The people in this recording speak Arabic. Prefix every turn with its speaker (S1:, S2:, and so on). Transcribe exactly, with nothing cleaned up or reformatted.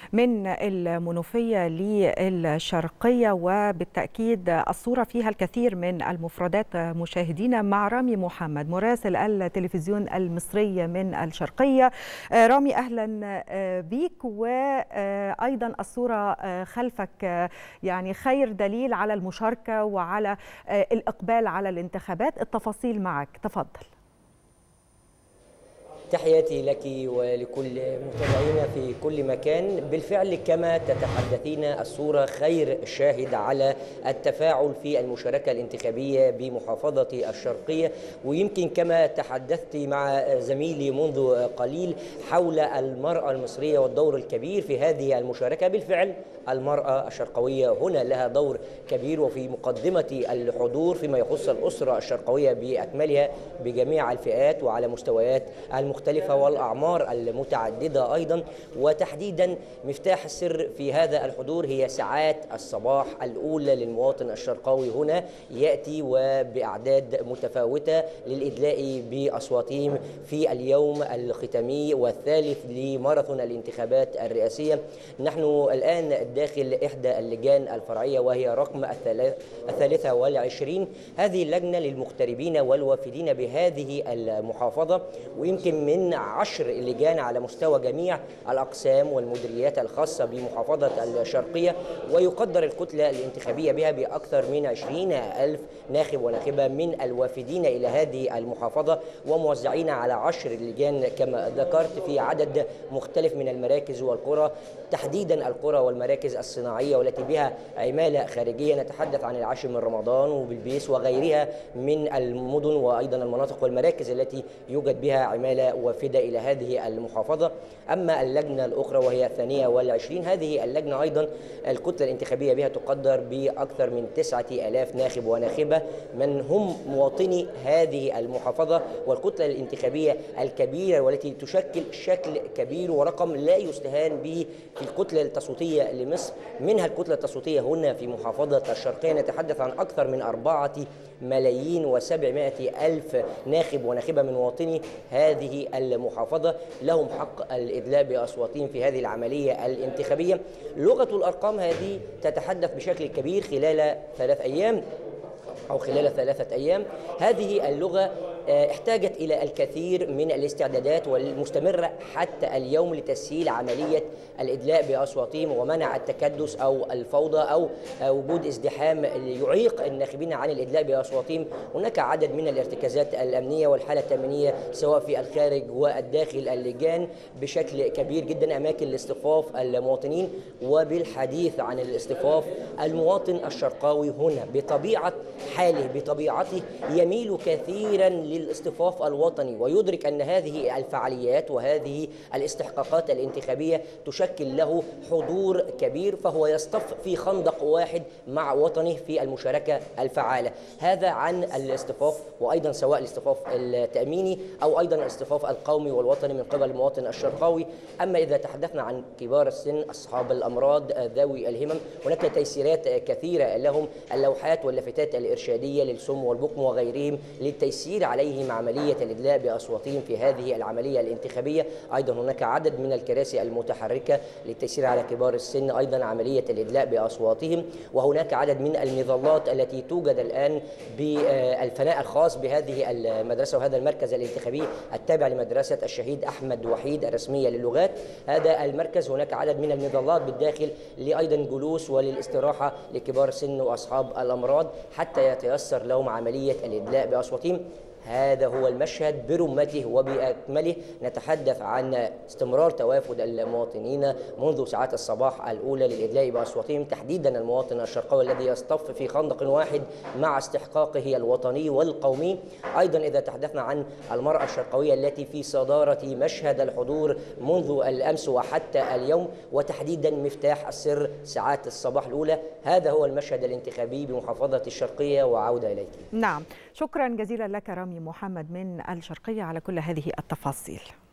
S1: من المنوفية للشرقية، وبالتأكيد الصورة فيها الكثير من المفردات مشاهدينا مع رامي محمد مراسل التلفزيون المصري من الشرقية. رامي أهلا بيك، وأيضا الصورة خلفك يعني خير دليل على المشاركة وعلى الإقبال على الانتخابات. التفاصيل معك، تفضل.
S2: تحياتي لك ولكل متابعينا في كل مكان. بالفعل كما تتحدثين الصورة خير شاهد على التفاعل في المشاركة الانتخابية بمحافظة الشرقية، ويمكن كما تحدثت مع زميلي منذ قليل حول المرأة المصرية والدور الكبير في هذه المشاركة. بالفعل المرأة الشرقوية هنا لها دور كبير، وفي مقدمة الحضور فيما يخص الأسرة الشرقوية بأكملها بجميع الفئات وعلى مستويات المختلفة والأعمار المتعددة أيضا. وتحديدا مفتاح السر في هذا الحضور هي ساعات الصباح الأولى للمواطن الشرقاوي هنا، يأتي وبأعداد متفاوتة للإدلاء بأصواتهم في اليوم الختامي والثالث لماراثون الانتخابات الرئاسية. نحن الآن داخل إحدى اللجان الفرعية وهي رقم الثالثة والعشرين. هذه اللجنة للمغتربين والوافدين بهذه المحافظة، ويمكن من عشر لجان على مستوى جميع الأقسام والمديريات الخاصة بمحافظة الشرقية، ويقدر الكتلة الانتخابية بها بأكثر من عشرين ألف ناخب وناخبة من الوافدين إلى هذه المحافظة، وموزعين على عشر لجان كما ذكرت في عدد مختلف من المراكز والقرى، تحديدا القرى والمراكز الصناعية والتي بها عمالة خارجية. نتحدث عن العاشر من رمضان وبلبيس وغيرها من المدن وأيضا المناطق والمراكز التي يوجد بها عمالة وافدة إلى هذه المحافظة. أما اللجنة الأخرى وهي الثانية والعشرين، هذه اللجنة أيضا الكتلة الانتخابية بها تقدر بأكثر من تسعة آلاف ناخب وناخبة من هم مواطني هذه المحافظة، والكتلة الانتخابية الكبيرة والتي تشكل شكل كبير ورقم لا يستهان به في الكتلة التصويتية لمصر. منها الكتلة التصويتية هنا في محافظة الشرقية نتحدث عن أكثر من أربعة ملايين وسبعمائة ألف ناخب وناخبة من مواطني هذه المحافظة لهم حق الإدلاء بأصواتهم في هذه العملية الانتخابية. لغة الأرقام هذه تتحدث بشكل كبير خلال ثلاث أيام أو خلال ثلاثة أيام. هذه اللغة احتاجت إلى الكثير من الاستعدادات والمستمرة حتى اليوم لتسهيل عملية الإدلاء بأصواتهم ومنع التكدس أو الفوضى أو وجود ازدحام يعيق الناخبين عن الإدلاء بأصواتهم. هناك عدد من الارتكازات الأمنية والحالة التأمينية سواء في الخارج والداخل اللجان بشكل كبير جدا أماكن لاصطفاف المواطنين. وبالحديث عن الاصطفاف، المواطن الشرقاوي هنا بطبيعة حاله بطبيعته يميل كثيرا للاصطفاف الوطني، ويدرك أن هذه الفعاليات وهذه الاستحقاقات الانتخابية تشكل له حضور كبير، فهو يصطف في خندق واحد مع وطنه في المشاركة الفعالة. هذا عن الاصطفاف، وأيضا سواء الاصطفاف التأميني أو أيضا الاصطفاف القومي والوطني من قبل المواطن الشرقاوي. أما إذا تحدثنا عن كبار السن أصحاب الأمراض ذوي الهمم، هناك تيسيرات كثيرة لهم، اللوحات واللافتات الإرشادية للسم والبكم وغيرهم للتيسير عليهم عملية الإدلاء بأصواتهم في هذه العملية الانتخابية. أيضا هناك عدد من الكراسي المتحركة للتيسير على كبار السن أيضا عملية الإدلاء بأصواتهم. وهناك عدد من المظلات التي توجد الآن بالفناء الخاص بهذه المدرسة وهذا المركز الانتخابي التابع لمدرسة الشهيد أحمد وحيد الرسمية للغات. هذا المركز هناك عدد من المظلات بالداخل لأيضا جلوس وللاستراحة لكبار السن وأصحاب الأمراض حتى يتيسر لهم عملية الإدلاء بأصواتهم. هذا هو المشهد برمته وبأكمله. نتحدث عن استمرار توافد المواطنين منذ ساعات الصباح الأولى للإدلاء بأصواتهم، تحديدا المواطن الشرقاوي الذي يصطف في خندق واحد مع استحقاقه الوطني والقومي. أيضا إذا تحدثنا عن المرأة الشرقاوية التي في صدارة مشهد الحضور منذ الأمس وحتى اليوم، وتحديدا مفتاح السر ساعات الصباح الأولى، هذا هو المشهد الانتخابي بمحافظة الشرقية. وعودة إليك.
S1: نعم، شكرا جزيلا لك رامي محمد من الشرقية على كل هذه التفاصيل.